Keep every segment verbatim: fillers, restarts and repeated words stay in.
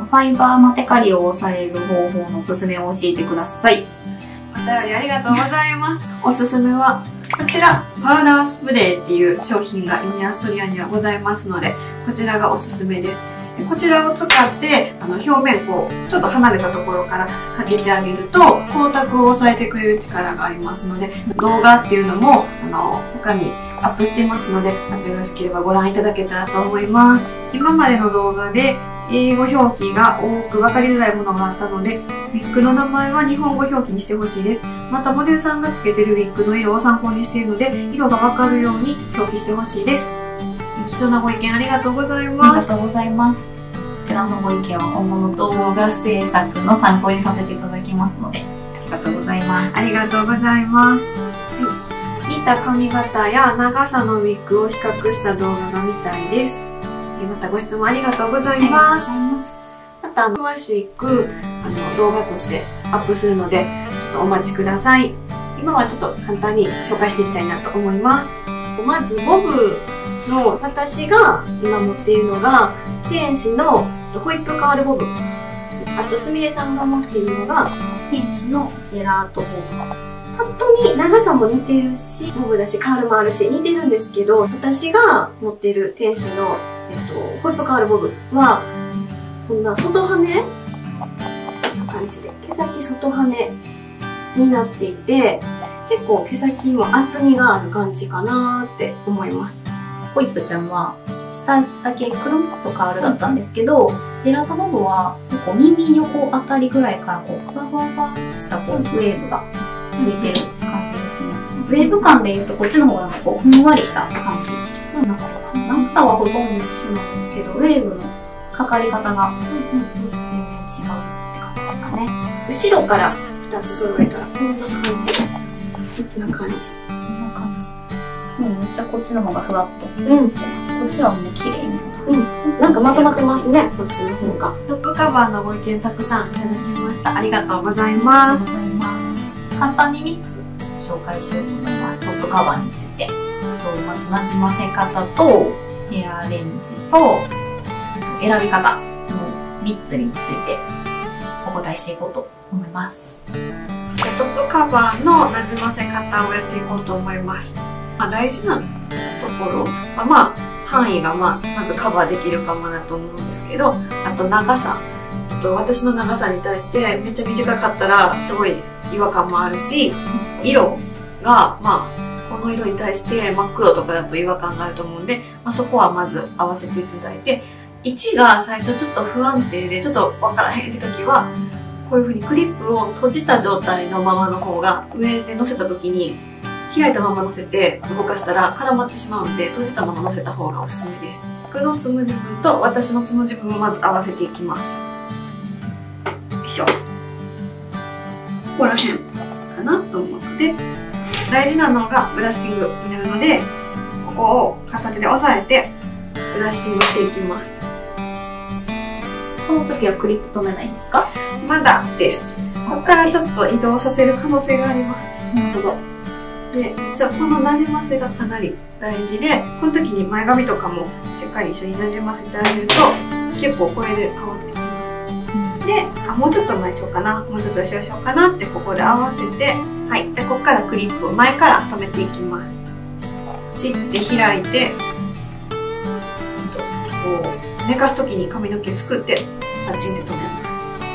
ファイバーのテカリを抑える方法のおすすめを教えてください。 お便りありがとうございます。おすすめはこちら、パウダースプレーっていう商品がイニアストリアにはございますので、こちらがおすすめです。こちらを使ってあの表面こうちょっと離れたところからかけてあげると光沢を抑えてくれる力がありますので、動画っていうのもあの他にアップしてますので、またよろしければご覧いただけたらと思います。今までの動画で英語表記が多く分かりづらいものがあったので、ウィッグの名前は日本語表記にしてほしいです。またモデルさんがつけてるウィッグの色を参考にしているので、色が分かるように表記してほしいです。貴重なご意見ありがとうございます。 ありがとうございます。こちらのご意見は今後の動画制作の参考にさせていただきますので、ありがとうございます。 ありがとうございます。はい、似た髪型や長さのウィッグを比較した動画が見たいです。またご質問ありがとうございます。また詳しくあの動画としてアップするので、ちょっとお待ちください。今はちょっと簡単に紹介していきたいなと思います。まずボブの私が今持っているのが天使のホイップカールボブ。あとすみれさんが持っているのが天使のジェラートボブ。 ぱっと見長さも似てるしボブだしカールもあるし似てるんですけど、私が持っている天使の、えっと、ホイップカールボブはこんな外羽ねな感じで毛先外羽ねになっていて、結構毛先も厚みがある感じかなーって思います。 ホイップちゃんは下だけくるんとカールだったんですけど、ジェラートボブは結構耳横あたりぐらいからこうふわふわふわっとしたこうウェーブがついてる感じですね。ウェーブ感でいうとこっちの方がなんかこうふんわりした感じなんか長さはほとんど一緒なんですけど、ウェーブのかかり方が全然違うって感じですかね。 後ろからふたつ揃えたらこんな感じこんな感じこんな感じ。もうめっちゃこっちの方がふわっとしてます、うん、こっちはもう綺麗に外に、うん、 なんかまとまってますね、こっちの方が。トップカバーのご意見たくさんいただきました。ありがとうございます。 簡単にみっつ紹介しようと思います。トップカバーについて。まずなじませ方とヘアアレンジと選び方のみっつについてお答えしていこうと思います。 トップカバーのなじませ方をやっていこうと思います。まあ、大事なところは、まあ、範囲が、まあ、まずカバーできるかもなと思うんですけど、あと長さ。あと私の長さに対してめっちゃ短かったらすごい違和感もあるし、色が、まあ、この色に対して真っ黒とかだと違和感があると思うんで、まあ、そこはまず合わせていただいて、位置が最初ちょっと不安定でちょっとわからへんって時は、こういう風にクリップを閉じた状態のままの方が上で乗せた時に開いたまま乗せて動かしたら絡まってしまうんで、閉じたまま乗せた方がおすすめです。僕のつむじ分と私のつむじ分をまず合わせていきます。よいしょ。ここら辺かなと思って、大事なのがブラッシングになるので、ここを片手で押さえてブラッシングしていきます。 この時はクリップ止めないんですか？ まだです。ここからちょっと移動させる可能性があります。なるほど。で、実はこのなじませがかなり大事で、この時に前髪とかもしっかり一緒になじませてあげると、結構これで変わってきます。で、あ、もうちょっと前しようかな、もうちょっと後ろしようかなってここで合わせて、はい。じゃあここからクリップを前から留めていきます。チッて開いて、こう寝かす時に髪の毛すくってパチンって留めます。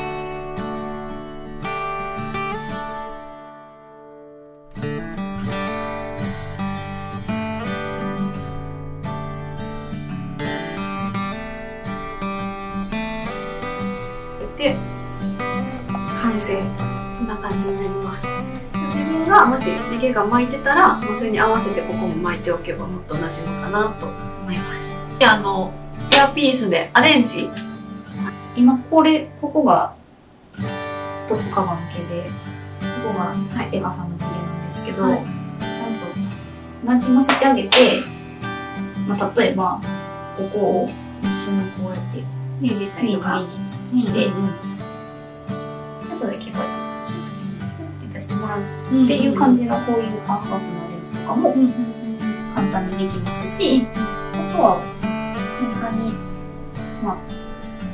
で、完成。こんな感じになります。自分がもし地毛が巻いてたら、もうそれに合わせてここも巻いておけばもっと馴染むかなと思います。で、あのエアピースでアレンジ。 今これここがトップカバーの毛で、ここがエガさんの地毛なんですけど、はい、ちゃんとなじませてあげて、まあ、例えばここを一緒にこうやってねじったりとか。 して、ちょっとだけこうやって出してもらうっていう感じのこういうハーフカップのアレンジとかも簡単にできますし、あとは簡単にまあ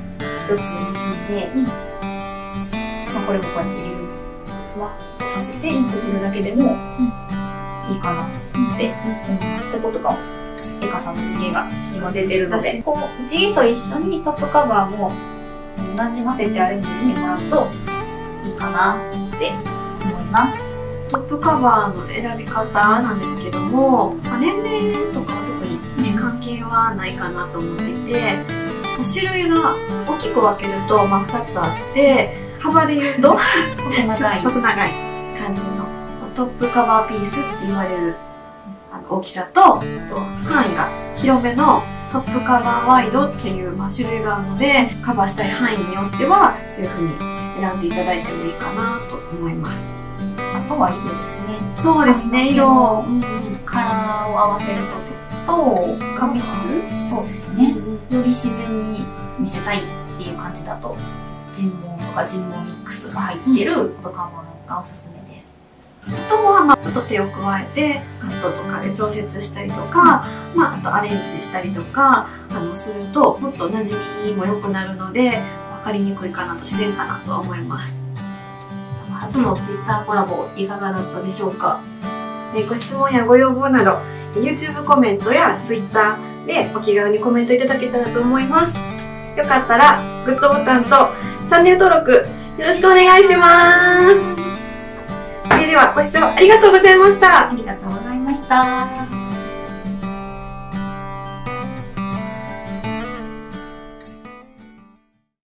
つ結んで、うんまあ、これもこうやって入れるわっとさせて入れるだけでもいいかなって思います。ってことかもエカさんの地毛が今出てるので、こう地毛と一緒にトップカバーもなじませてアレンジしてもらうといいかなって思います。 トップカバーの選び方なんですけども、まあ、年齢とかは特に、ね、関係はないかなと思っていて、種類が大きく分けると、まあ、ふたつあって、幅で言うと細長い細長い感じのトップカバーピースって言われるあの大きさと、と範囲が広めのトップカバーワイドっていう、まあ、種類があるので、カバーしたい範囲によってはそういう風に選んでいただいてもいいかなと思います。 あとは色ですね。 そうですね、色、 うん、カラーを合わせることと髪質、 そうですね、うん、より自然に見せたいっていう感じだと人毛とか人毛ミックスが入ってるトップカバーがおすすめです。 あとは、まあ、ちょっと手を加えてカットとかで調節したりとか、うんまあ、あとアレンジしたりとかあのするともっと馴染みも良くなるので分かりにくいかなと、自然かなとは思います。 初のツイッターコラボいかがだったでしょうか。 ご質問やご要望など YouTube コメントや Twitter でお気軽にコメントいただけたらと思います。よかったらグッドボタンとチャンネル登録よろしくお願いします。それではご視聴ありがとうございました。 ありがとうございました。